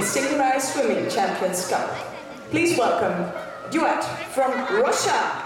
Synchronized Swimming Champions Cup. Please welcome duet from Russia.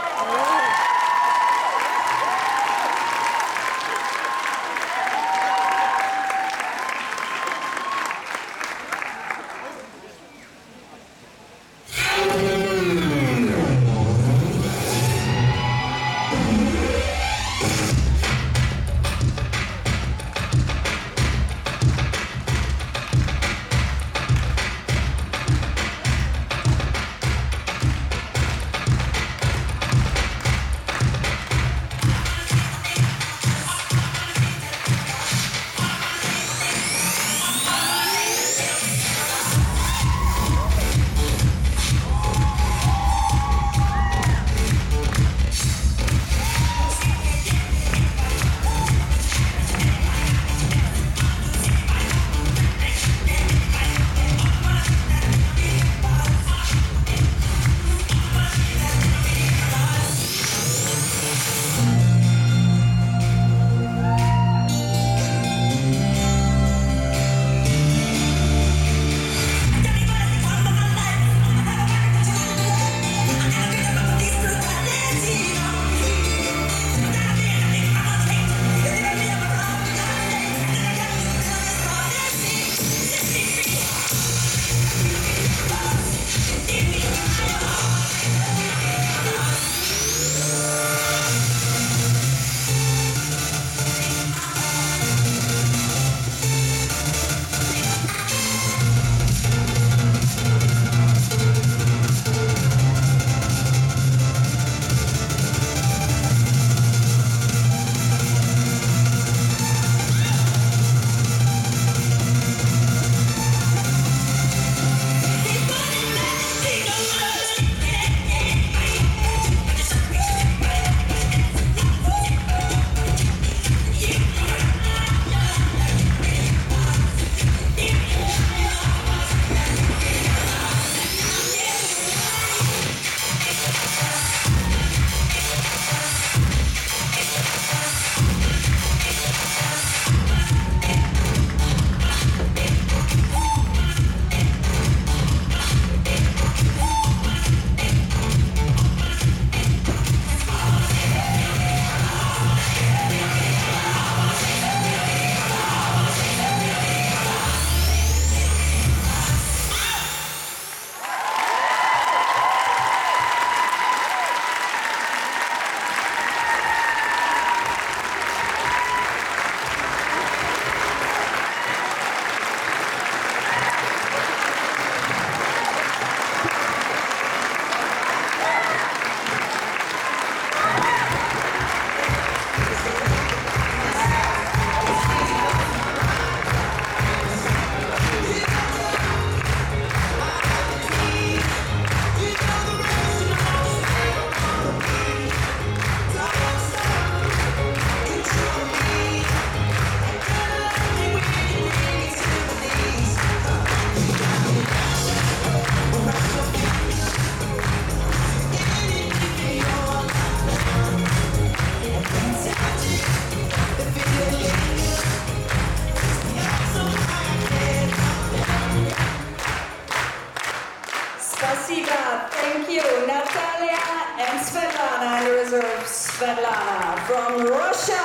Thank you, Natalia and Svetlana, and the reserve Svetlana from Russia.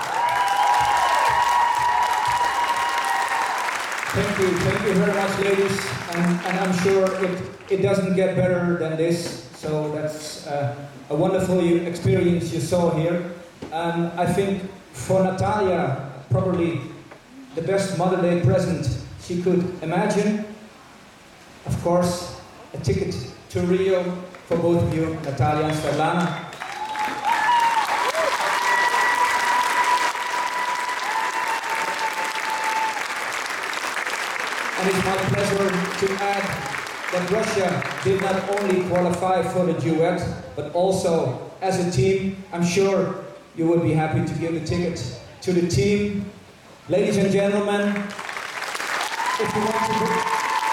Thank you very much, ladies, and I'm sure it doesn't get better than this, so that's a wonderful experience you saw here. I think for Natalia, probably the best Mother's Day present she could imagine. Of course, a ticket to Rio for both of you, Natalia and Svetlana. And it's my pleasure to add that Russia did not only qualify for the duet, but also as a team. I'm sure you would be happy to give the ticket to the team. Ladies and gentlemen, if you want to put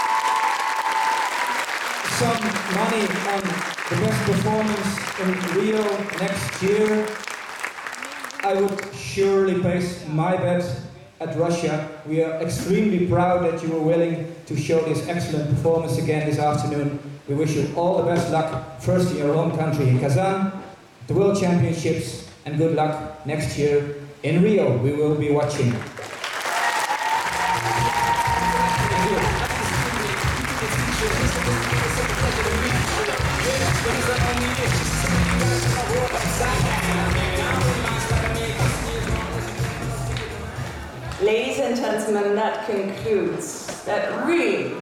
some money on the best performance in Rio next year, I would surely place my bet at Russia. We are extremely proud that you were willing to show this excellent performance again this afternoon. We wish you all the best luck, first in your home country in Kazan, the World Championships, and good luck next year in Rio. We will be watching. Ladies and gentlemen, that concludes that really